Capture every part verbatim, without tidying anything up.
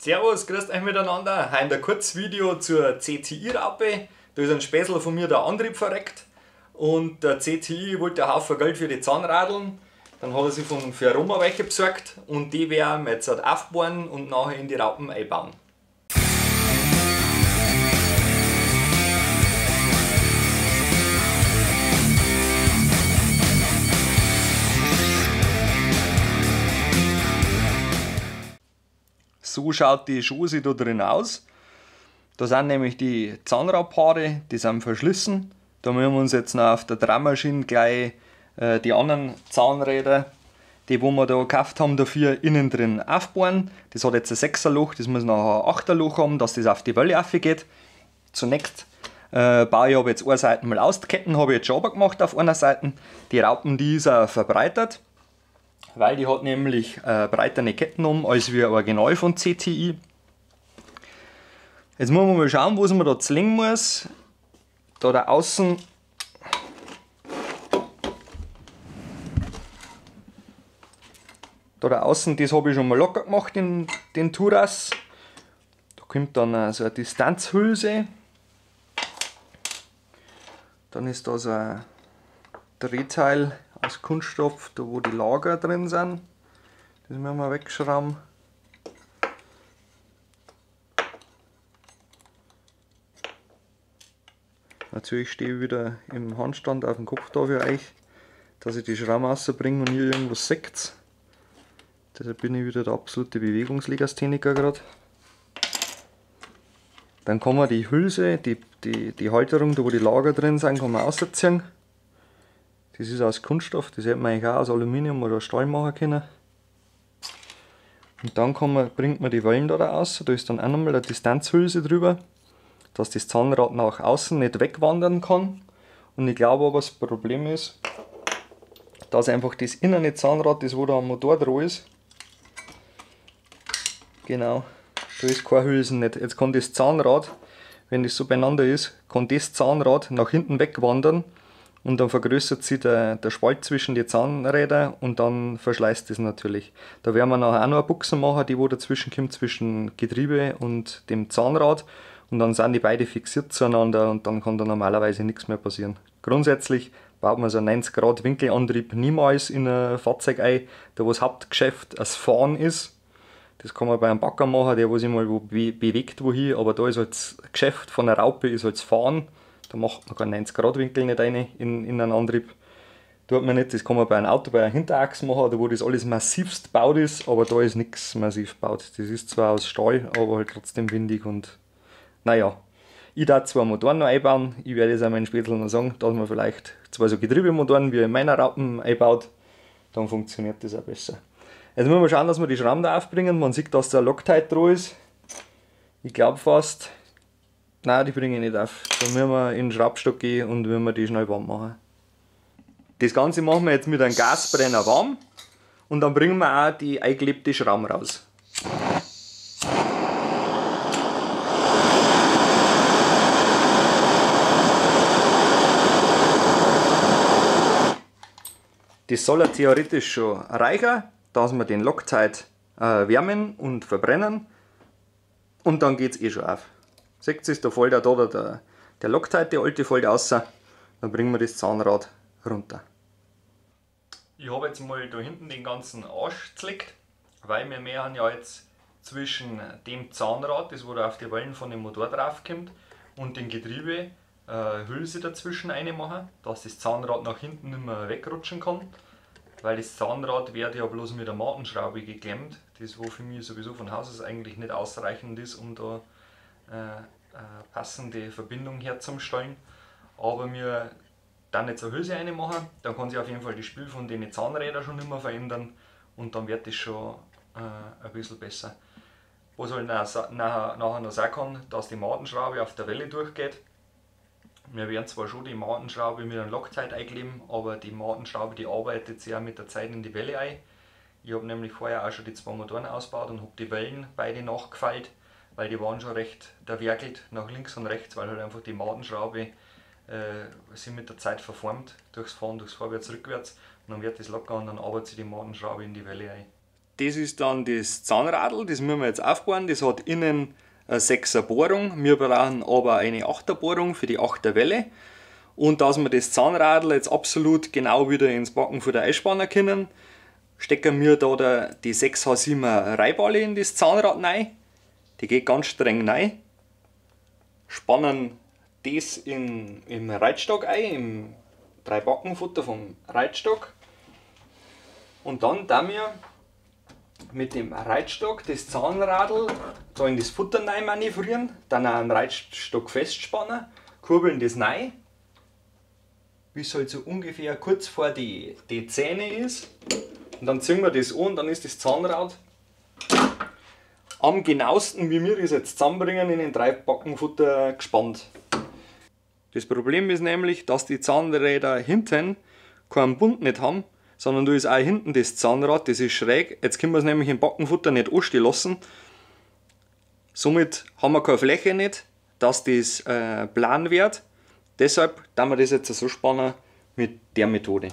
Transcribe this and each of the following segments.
Servus, grüßt euch miteinander. Heute ein kurzes Video zur C T I-Raupe. Da ist ein Späßl von mir der Antrieb verreckt. Und der C T I wollte einen Haufen Geld für die Zahnradeln. Dann hat er sich von Ferroma welche besorgt und die werden wir jetzt aufbauen und nachher in die Raupen einbauen. So schaut die Schose da drin aus. Da sind nämlich die Zahnradpaare, die sind verschlissen. Da müssen wir uns jetzt noch auf der Drehmaschine gleich äh, die anderen Zahnräder, die wo wir da gekauft haben, dafür innen drin aufbauen. Das hat jetzt ein sechser Loch, das muss noch ein achter Loch haben, dass das auf die Welle aufgeht. Zunächst äh, baue ich aber jetzt eine Seite mal aus. Die Ketten habe ich jetzt schon gemacht auf einer Seite. Die Raupen, die ist auch verbreitert, weil die hat nämlich äh, breitere Ketten um als wie original von C T I. Jetzt muss man mal schauen, wo man da zwingen muss. Da da außen da da außen, das habe ich schon mal locker gemacht in den Turas. Da kommt dann äh, so eine Distanzhülse. Dann ist da so ein Drehteil aus Kunststoff, da wo die Lager drin sind. Das müssen wir wegschrauben. Natürlich stehe ich wieder im Handstand auf dem Kopf da für euch, dass ich die Schrauben rausbringe und ihr irgendwas seht. Deshalb bin ich wieder der absolute Bewegungslegastheniker gerade. Dann kann man die Hülse, die, die, die Halterung, da wo die Lager drin sind, kann man rausziehen. Das ist aus Kunststoff, das hätte man eigentlich auch aus Aluminium oder Stahl machen können. Und dann kann man, bringt man die Wellen da raus, da ist dann auch nochmal eine Distanzhülse drüber, dass das Zahnrad nach außen nicht wegwandern kann. Und ich glaube aber, das Problem ist, dass einfach das innere Zahnrad, das wo da am Motor dran ist, genau, da ist keine Hülsen nicht. Jetzt kann das Zahnrad, wenn das so beieinander ist, kann das Zahnrad nach hinten wegwandern. Und dann vergrößert sich der, der Spalt zwischen die Zahnräder und dann verschleißt es natürlich. Da werden wir nachher auch noch eine Buchse machen, die wo dazwischen kommt zwischen Getriebe und dem Zahnrad. Und dann sind die beide fixiert zueinander und dann kann da normalerweise nichts mehr passieren. Grundsätzlich baut man so einen neunzig Grad Winkelantrieb niemals in ein Fahrzeug ein, da wo das Hauptgeschäft das Fahren ist. Das kann man bei einem Bagger machen, der wo sich mal wo be bewegt wohin, aber da ist halt das Geschäft von der Raupe ist halt das Fahren. Da macht man keinen neunzig Grad Winkel nicht rein in, in einen Antrieb. Tut man nicht, das kann man bei einem Auto, bei einer Hinterachse machen, da wo das alles massivst gebaut ist, aber da ist nichts massiv gebaut. Das ist zwar aus Stahl, aber halt trotzdem windig und naja. Ich darf zwei Motoren noch einbauen, ich werde jetzt auch meinen Spätzl noch sagen, dass man vielleicht zwei so Getriebemotoren wie in meiner Raupen einbaut, dann funktioniert das auch besser. Jetzt müssen wir schauen, dass wir die Schrauben da aufbringen, man sieht, dass da ein Loctite dran ist. Ich glaube fast. Nein, die bringe ich nicht auf. Da müssen wir in den Schraubstock gehen und müssen wir die schnell warm machen. Das Ganze machen wir jetzt mit einem Gasbrenner warm und dann bringen wir auch die eingeklebte Schrauben raus. Das soll ja theoretisch schon reichen, dass wir den Loctite äh, wärmen und verbrennen und dann geht es eh schon auf. Seht ihr, da fällt auch da der, der Loctite, die alte, fällt raus. Dann bringen wir das Zahnrad runter. Ich habe jetzt mal da hinten den ganzen Arsch zerlegt, weil wir werden ja jetzt zwischen dem Zahnrad, das wo da auf die Wellen von dem Motor drauf kommt, und dem Getriebe äh, Hülse dazwischen reinmachen, dass das Zahnrad nach hinten nicht mehr wegrutschen kann. Weil das Zahnrad wird ja bloß mit der Matenschraube geklemmt, das wo für mich sowieso von Haus aus eigentlich nicht ausreichend ist, um da Äh, äh, passende Verbindung herzustellen. Aber wir dann jetzt eine Hülse reinmachen, dann kann sich auf jeden Fall das Spiel von den Zahnrädern schon immer verändern und dann wird das schon äh, ein bisschen besser. Was halt nachher, nachher noch sein kann, dass die Matenschraube auf der Welle durchgeht. Wir werden zwar schon die Matenschraube mit einem Loctite einkleben, aber die Matenschraube die arbeitet sich auch mit der Zeit in die Welle ein. Ich habe nämlich vorher auch schon die zwei Motoren ausgebaut und habe die Wellen beide nachgefeilt, weil die waren schon recht verwerkelt nach links und rechts, weil halt einfach die Matenschraube äh, sich mit der Zeit verformt, durchs Fahren, durchs Vorwärts, rückwärts, und dann wird das locker und dann arbeitet sich die Matenschraube in die Welle ein. Das ist dann das Zahnradl, das müssen wir jetzt aufbauen. Das hat innen eine sechser Bohrung. Wir brauchen aber eine achter Bohrung für die achter Welle. Und dass wir das Zahnradl jetzt absolut genau wieder ins Backen von der Eisspanner können, stecken wir da der, die sechs H siebener Reibale in das Zahnrad rein. Die geht ganz streng rein. Spannen das in, im Reitstock ein, im Drei-Backen-Futter vom Reitstock. Und dann da wir mit dem Reitstock das Zahnradl da in das Futter rein manövrieren, dann auch am Reitstock festspannen, kurbeln das rein, bis halt so ungefähr kurz vor die, die Zähne ist. Und dann ziehen wir das an und dann ist das Zahnrad am genauesten, wie wir das jetzt zusammenbringen, in den Drei-Backen-Futter gespannt. Das Problem ist nämlich, dass die Zahnräder hinten keinen Bund nicht haben, sondern da ist auch hinten das Zahnrad, das ist schräg. Jetzt können wir es nämlich im Backenfutter nicht anstehen lassen. Somit haben wir keine Fläche nicht, dass das äh, plan wird. Deshalb tun wir das jetzt so spannen mit der Methode.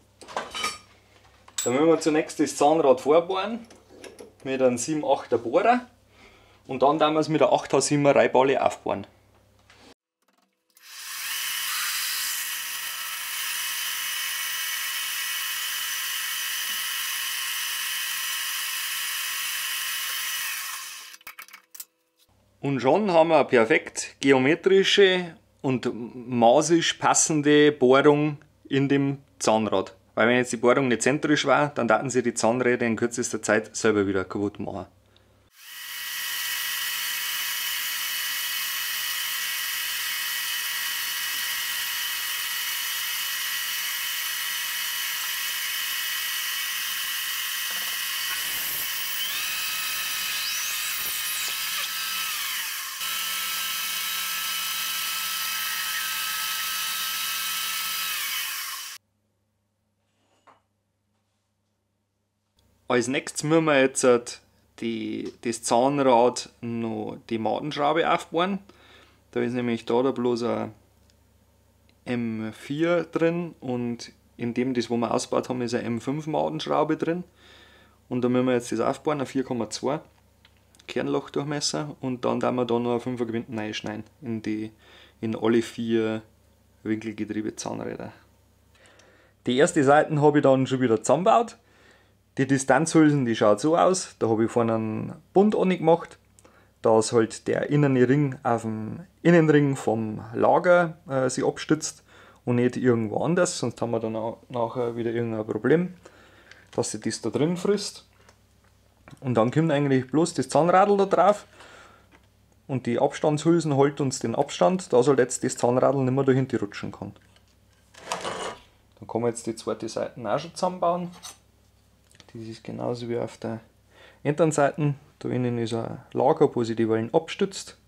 Dann müssen wir zunächst das Zahnrad vorbohren mit einem sieben achter Bohrer und dann tun wir es mit der acht H siebener Reibale aufbohren. Und schon haben wir eine perfekt geometrische und maßig passende Bohrung in dem Zahnrad. Weil wenn jetzt die Bohrung nicht zentrisch war, dann würden sie die Zahnräder in kürzester Zeit selber wieder kaputt machen. Als nächstes müssen wir jetzt die, das Zahnrad noch die Madenschraube aufbohren. Da ist nämlich da, da bloß ein M vier drin und in dem, das wo wir ausgebaut haben, ist eine M fünf Madenschraube drin. Und da müssen wir jetzt das aufbauen, ein vier Komma zwei Kernlochdurchmesser, und dann werden wir da noch ein fünfer Gewinde reinschneiden in, die, in alle vier Winkelgetriebe Zahnräder. Die erste Seite habe ich dann schon wieder zusammengebaut. Die Distanzhülsen, die schaut so aus, da habe ich vorne einen Bund angemacht, dass halt der innere Ring auf dem Innenring vom Lager äh, sich abstützt und nicht irgendwo anders, sonst haben wir dann auch nachher wieder irgendein Problem, dass sich das da drin frisst. Und dann kommt eigentlich bloß das Zahnradl da drauf und die Abstandshülsen hält uns den Abstand, dass halt jetzt das Zahnradl nicht mehr dahinter rutschen kann. Dann kann man jetzt die zweite Seite auch schon zusammenbauen. Das ist genauso wie auf der anderen Seite. Da innen ist ein Lager, wo sich die Wellen abstützt.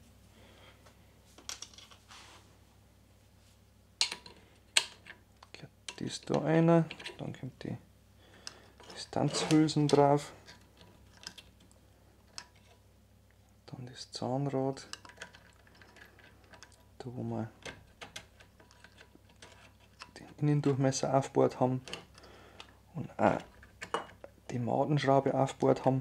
Das da rein, dann kommt die Distanzhülsen drauf. Dann das Zahnrad. Da wo wir den Innendurchmesser aufgebaut haben. Und auch die Madenschraube aufgebaut haben.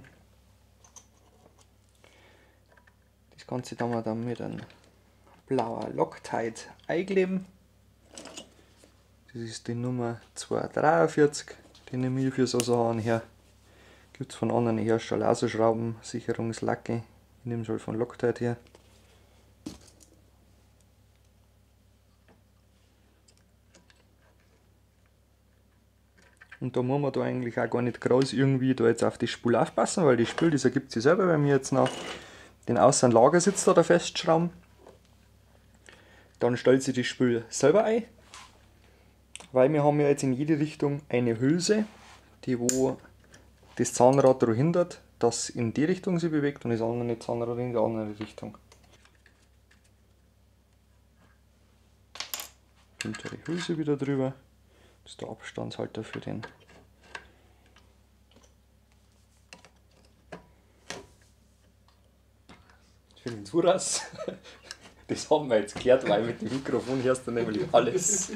Das Ganze dann wir dann mit einem blauer Loctite einkleben. Das ist die Nummer zweihundertdreiundvierzig, die nehme ich für so Sachen her. Gibt es von anderen Herstellern auch so Schrauben, Sicherungslacke. Ich nehme es halt von Loctite her. Und da muss man da eigentlich auch gar nicht groß irgendwie da jetzt auf die Spule aufpassen, weil die Spule, das ergibt sich selber, wenn wir jetzt noch den außen Lagersitz da, da festschrauben. Dann stellt sich die Spule selber ein, weil wir haben ja jetzt in jede Richtung eine Hülse, die wo das Zahnrad daran hindert, dass in die Richtung sich bewegt und das andere Zahnrad in die andere Richtung. Kommt da die Hülse wieder drüber. Das ist der Abstandshalter für den für den Zuras. Das haben wir jetzt geklärt, weil mit dem Mikrofon hörst du nämlich alles.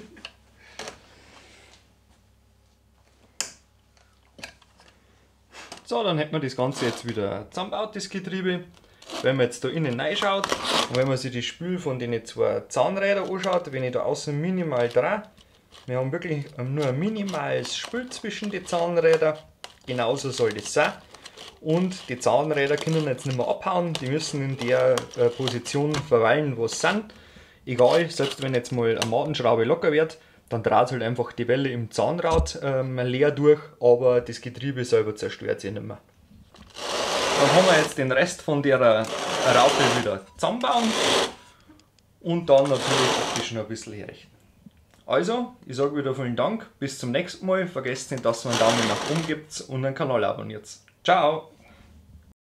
So, dann hätten wir das Ganze jetzt wieder zusammengebaut, das Getriebe. Wenn man jetzt da innen reinschaut und wenn man sich das Spül von den zwei Zahnrädern anschaut, wenn ich da außen minimal drehe, wir haben wirklich nur ein minimales Spül zwischen den Zahnrädern, genauso soll das sein. Und die Zahnräder können jetzt nicht mehr abhauen, die müssen in der äh, Position verweilen, wo sie sind. Egal, selbst wenn jetzt mal eine Madenschraube locker wird, dann dreht halt einfach die Welle im Zahnrad ähm, leer durch, aber das Getriebe selber zerstört sich nicht mehr. Dann haben wir jetzt den Rest von der Raupe wieder zusammenbauen und dann natürlich optisch noch ein bisschen herrichten. Also, ich sage wieder vielen Dank, bis zum nächsten Mal. Vergesst nicht, dass ihr einen Daumen nach oben gebt und den Kanal abonniert. Ciao!